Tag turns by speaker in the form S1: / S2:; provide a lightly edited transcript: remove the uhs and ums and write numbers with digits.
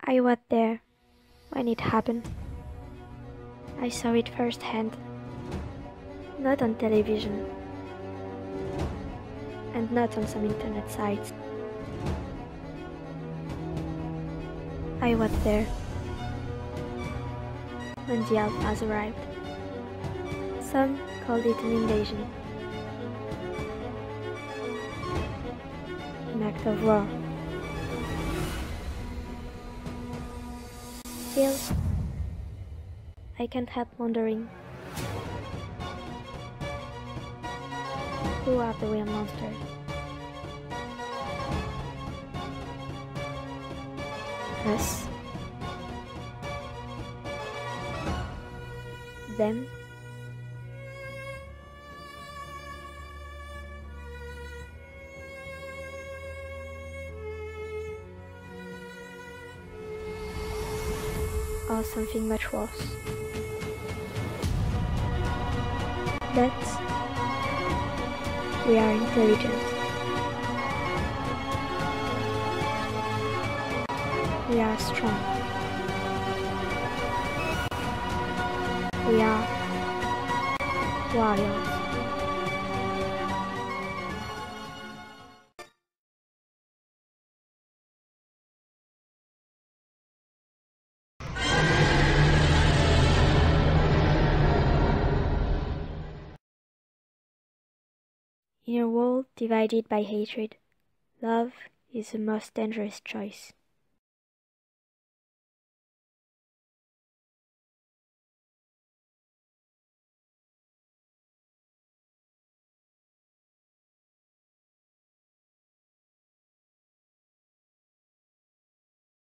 S1: I was there when it happened. I saw it firsthand, not on television, and not on some internet sites. I was there when the Alphas arrived. Some called it an invasion, an act of war. Still, I can't help wondering, who are the real monsters? Us? Them? Or something much worse. But we are intelligent. We are strong. We are warriors. In a world divided by hatred, love is the most dangerous choice.